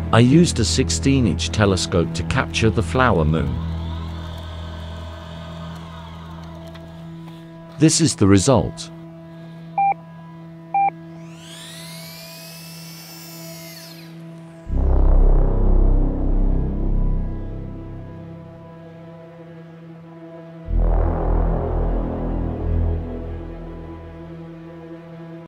I used a 16-inch telescope to capture the flower moon. This is the result.